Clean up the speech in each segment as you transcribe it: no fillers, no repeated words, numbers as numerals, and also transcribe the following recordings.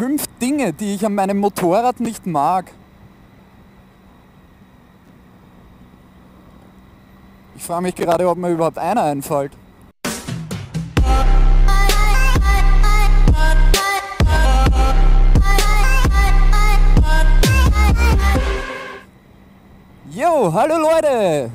5 Dinge, die ich an meinem Motorrad nicht mag. Ich frage mich gerade, ob mir überhaupt einer einfällt. Jo, hallo Leute!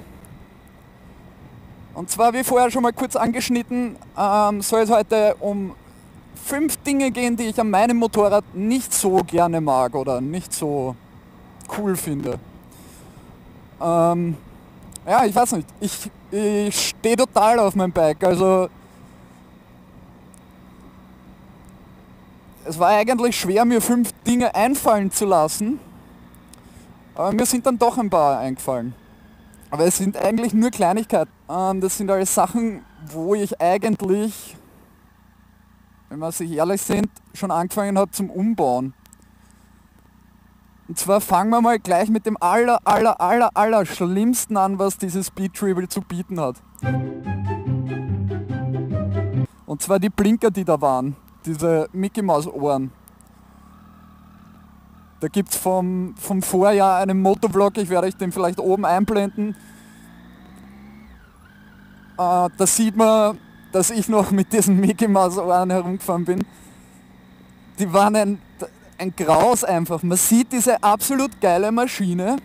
Und zwar, wie vorher schon mal kurz angeschnitten, soll es heute um 5 Dinge gehen, die ich an meinem Motorrad nicht so gerne mag oder nicht so cool finde. Ja, ich weiß nicht, ich stehe total auf meinem Bike, also es war eigentlich schwer, mir 5 Dinge einfallen zu lassen, aber mir sind dann doch ein paar eingefallen. Aber es sind eigentlich nur Kleinigkeiten. Das sind alles Sachen, wo ich eigentlich, wenn wir sich ehrlich sind, schon angefangen habe zum Umbauen. Und zwar fangen wir mal gleich mit dem aller schlimmsten an, was dieses Speedtribble zu bieten hat. Und zwar die Blinker, die da waren. Diese Mickey Maus Ohren. Da gibt es vom Vorjahr einen Motovlog, ich werde euch den vielleicht oben einblenden. Da sieht man, dass ich noch mit diesen Mickey Maus Ohren herumgefahren bin. Die waren ein Graus einfach. Man sieht diese absolut geile Maschine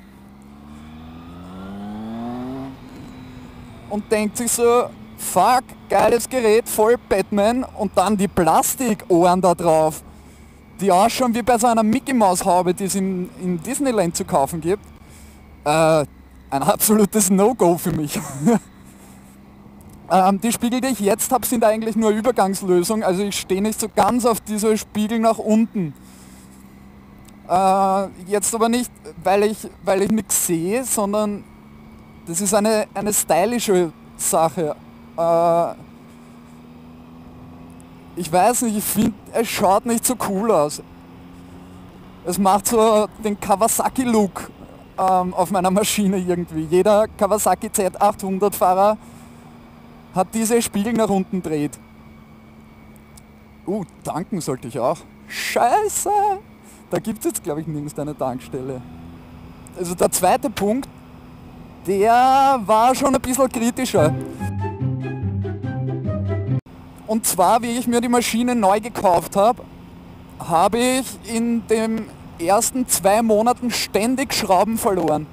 und denkt sich so, fuck, geiles Gerät, voll Batman, und dann die Plastikohren da drauf, die ausschauen wie bei so einer Mickey Maus Haube, die es in Disneyland zu kaufen gibt. Ein absolutes No-Go für mich. Die Spiegel, die ich jetzt habe, sind eigentlich nur Übergangslösung, also ich stehe nicht so ganz auf diese Spiegel nach unten. Jetzt aber nicht, weil ich nichts sehe, sondern das ist eine stylische Sache. Ich weiß nicht, ich finde, es schaut nicht so cool aus. Es macht so den Kawasaki-Look auf meiner Maschine irgendwie. Jeder Kawasaki Z800-Fahrer hat diese Spiegel nach unten dreht. Tanken sollte ich auch. Scheiße! Da gibt es jetzt, glaube ich, nirgends eine Tankstelle. Also der zweite Punkt, der war schon ein bisschen kritischer. Und zwar, wie ich mir die Maschine neu gekauft habe, habe ich in den ersten 2 Monaten ständig Schrauben verloren.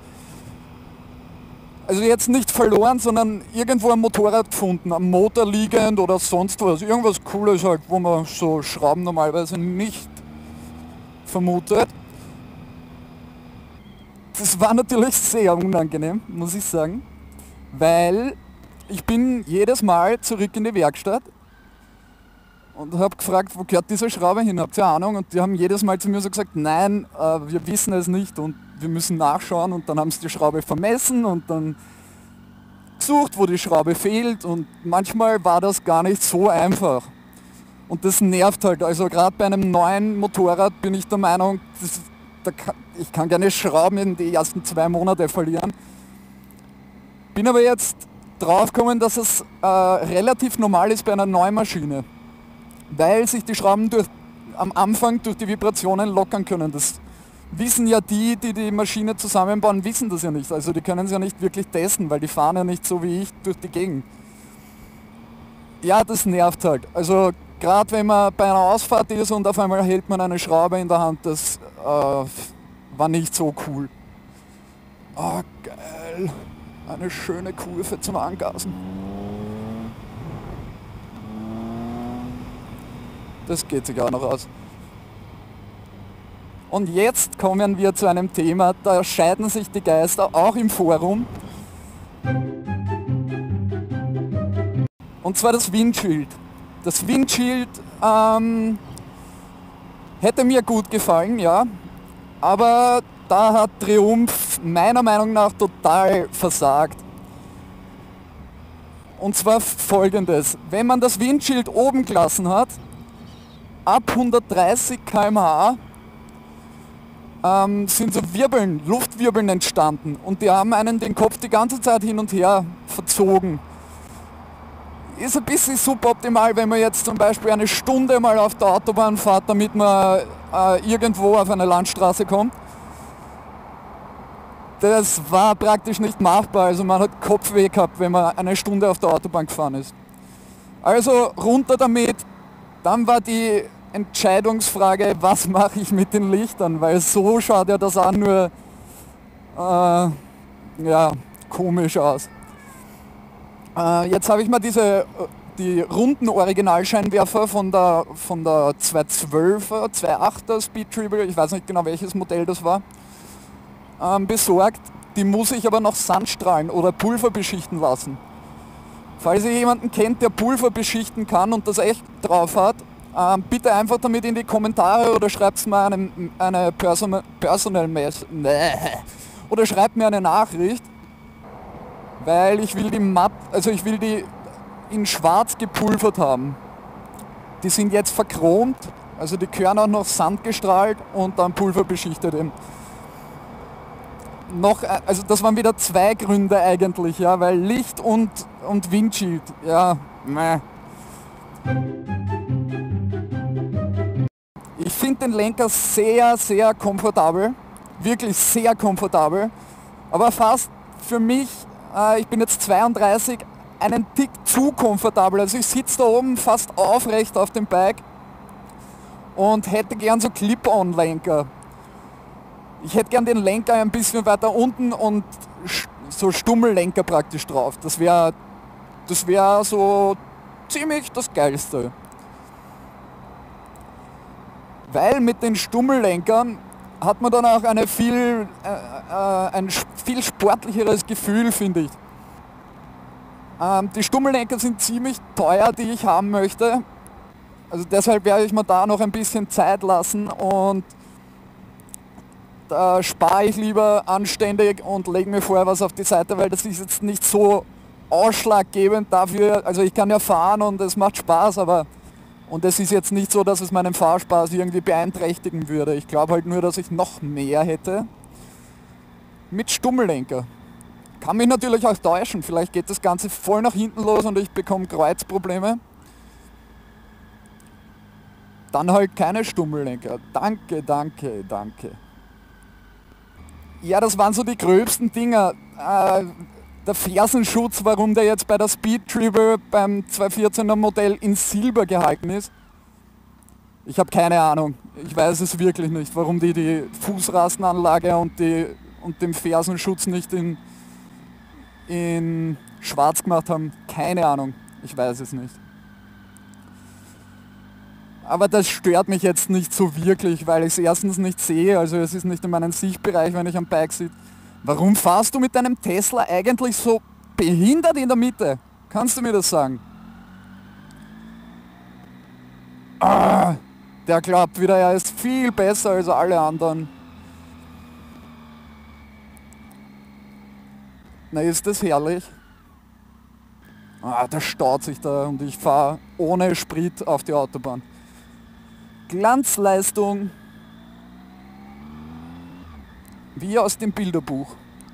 Also jetzt nicht verloren, sondern irgendwo am Motorrad gefunden, am Motor liegend oder sonst was. Irgendwas Cooles halt, wo man so Schrauben normalerweise nicht vermutet. Das war natürlich sehr unangenehm, muss ich sagen, weil ich bin jedes Mal zurück in die Werkstatt und habe gefragt, wo gehört diese Schraube hin, habt ihr Ahnung? Und die haben jedes Mal zu mir so gesagt, nein, wir wissen es nicht und wir müssen nachschauen, und dann haben sie die Schraube vermessen und dann gesucht, wo die Schraube fehlt, und manchmal war das gar nicht so einfach. Und das nervt halt, also gerade bei einem neuen Motorrad bin ich der Meinung, ich kann keine Schrauben in die ersten 2 Monate verlieren. Bin aber jetzt draufgekommen, dass es relativ normal ist bei einer neuen Maschine, weil sich die Schrauben am Anfang durch die Vibrationen lockern können. Das wissen ja die Maschine zusammenbauen, wissen das ja nicht. Also die können es ja nicht wirklich testen, weil die fahren ja nicht so wie ich durch die Gegend. Ja, das nervt halt. Also gerade wenn man bei einer Ausfahrt ist und auf einmal hält man eine Schraube in der Hand, das war nicht so cool. Oh, geil. Eine schöne Kurve zum Angasen. Das geht sich auch noch aus. Und jetzt kommen wir zu einem Thema, da scheiden sich die Geister, auch im Forum. Und zwar das Windschild. Das Windschild hätte mir gut gefallen, ja, aber da hat Triumph meiner Meinung nach total versagt. Und zwar folgendes: Wenn man das Windschild oben gelassen hat, ab 130 km/h sind so Wirbeln, Luftwirbeln entstanden, und die haben einen den Kopf die ganze Zeit hin und her verzogen. ist ein bisschen suboptimal, wenn man jetzt zum Beispiel eine Stunde mal auf der Autobahn fährt, damit man irgendwo auf eine Landstraße kommt. Das war praktisch nicht machbar, also man hat Kopfweh gehabt, wenn man eine Stunde auf der Autobahn gefahren ist. Also runter damit. Dann war die Entscheidungsfrage, was mache ich mit den Lichtern, weil so schaut ja das auch nur ja, komisch aus. Jetzt habe ich mir die runden Originalscheinwerfer von der 212er, 2.8er Speed Tribble, ich weiß nicht genau welches Modell das war, besorgt. Die muss ich aber noch Sandstrahlen oder Pulver beschichten lassen. Falls ihr jemanden kennt, der Pulver beschichten kann und das echt drauf hat, bitte einfach damit in die Kommentare oder schreibt mir eine Personal Message oder schreibt mir eine Nachricht, weil ich will die in schwarz gepulvert haben. Die sind jetzt verchromt, also die gehören auch noch sandgestrahlt und dann pulverbeschichtet eben. Also das waren wieder zwei Gründe eigentlich, ja, weil Licht und Windschild, ja, meh. Ich finde den Lenker sehr, sehr komfortabel, wirklich sehr komfortabel, aber fast für mich, ich bin jetzt 32, einen Tick zu komfortabel. Also ich sitze da oben fast aufrecht auf dem Bike und hätte gern so Clip-on-Lenker. Ich hätte gern den Lenker ein bisschen weiter unten und so Stummellenker praktisch drauf. Das wär so ziemlich das Geilste. Weil mit den Stummellenkern hat man dann auch ein viel sportlicheres Gefühl, finde ich. Die Stummellenker sind ziemlich teuer, die ich haben möchte. Also deshalb werde ich mir da noch ein bisschen Zeit lassen und da spare ich lieber anständig und lege mir vorher was auf die Seite, weil das ist jetzt nicht so ausschlaggebend dafür. Also ich kann ja fahren und es macht Spaß, und es ist jetzt nicht so, dass es meinen Fahrspaß irgendwie beeinträchtigen würde. Ich glaube halt nur, dass ich noch mehr hätte mit Stummellenker. Kann mich natürlich auch täuschen, vielleicht geht das Ganze voll nach hinten los und ich bekomme Kreuzprobleme. Dann halt keine Stummellenker. Danke, danke, danke. Ja, das waren so die gröbsten Dinger. Der Fersenschutz, warum der jetzt bei der Speed Tribble beim 214er Modell in Silber gehalten ist. Ich habe keine Ahnung. Ich weiß es wirklich nicht, warum die Fußrastenanlage und den Fersenschutz nicht in schwarz gemacht haben. Keine Ahnung. Ich weiß es nicht. Aber das stört mich jetzt nicht so wirklich, weil ich es erstens nicht sehe, also es ist nicht in meinem Sichtbereich, wenn ich am Bike sitze. Warum fahrst du mit deinem Tesla eigentlich so behindert in der Mitte? Kannst du mir das sagen? Der glaubt wieder, er ist viel besser als alle anderen. Na, ist das herrlich? Der staut sich da und ich fahre ohne Sprit auf die Autobahn. Glanzleistung, wie aus dem Bilderbuch.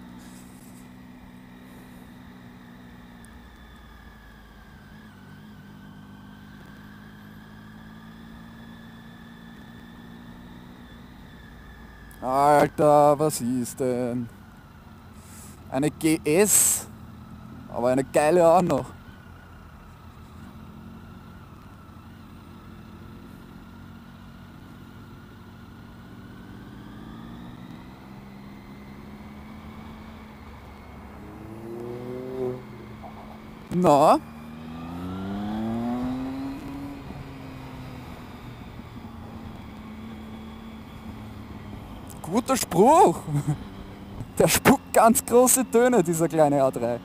Alter, was ist denn? Eine GS, aber eine geile auch noch. Na? Guter Spruch. Der spuckt ganz große Töne, dieser kleine A3.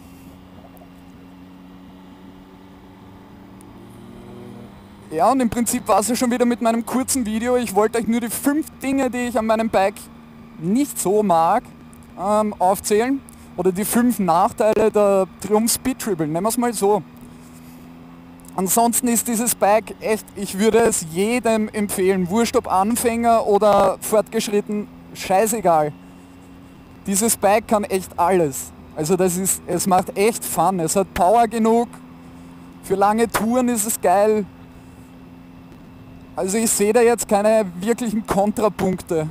Ja, und im Prinzip war es ja schon wieder mit meinem kurzen Video. Ich wollte euch nur die 5 Dinge, die ich an meinem Bike nicht so mag, aufzählen. Oder die 5 Nachteile der Triumph Speed Tribble, nennen wir es mal so. Ansonsten ist dieses Bike echt, ich würde es jedem empfehlen, wurscht ob Anfänger oder fortgeschritten, scheißegal. Dieses Bike kann echt alles. Also es macht echt Fun, es hat Power genug Für lange Touren ist es geil. Also ich sehe da jetzt keine wirklichen Kontrapunkte.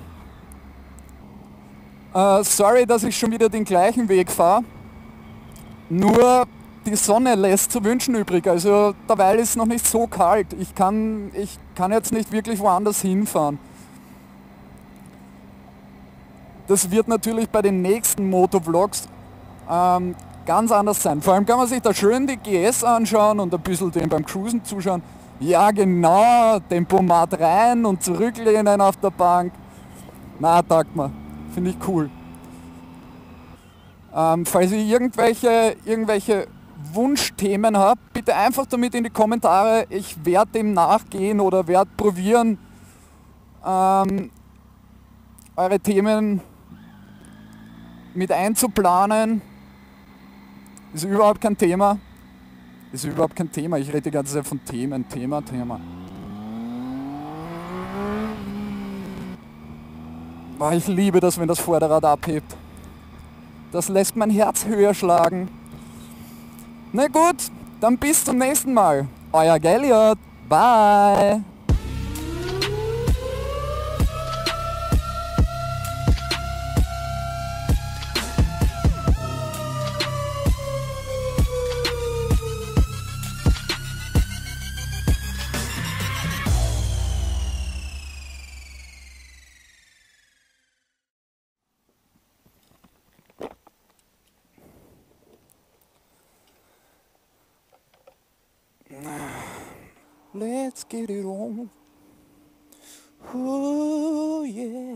Sorry, dass ich schon wieder den gleichen Weg fahre. Nur die Sonne lässt zu wünschen übrig. Also derweil ist es noch nicht so kalt. Ich kann jetzt nicht wirklich woanders hinfahren. Das wird natürlich bei den nächsten Motovlogs ganz anders sein. Vor allem kann man sich da schön die GS anschauen und ein bisschen den beim Cruisen zuschauen. Ja genau, Tempomat rein und zurücklehnen auf der Bank. Na, taugt mir. Finde ich cool. Falls ihr irgendwelche Wunschthemen habt, bitte einfach damit in die Kommentare. Ich werde dem nachgehen oder werde probieren, eure Themen mit einzuplanen. Ist überhaupt kein Thema. Ist überhaupt kein Thema. Ich rede die ganze Zeit von Themen. Thema. Boah, ich liebe das, wenn das Vorderrad abhebt. Das lässt mein Herz höher schlagen. Na gut, dann bis zum nächsten Mal. Euer Gelliot. Bye. Let's get it on. Ooh, yeah.